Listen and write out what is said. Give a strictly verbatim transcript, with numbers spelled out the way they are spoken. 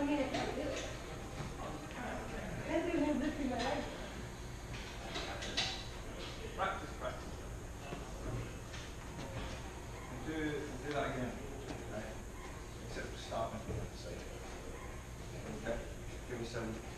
minute, don't do it. Let's do him lifting my leg. Practice, practice. And do, do that again. Okay? Except for starting, so. Okay? Give yourself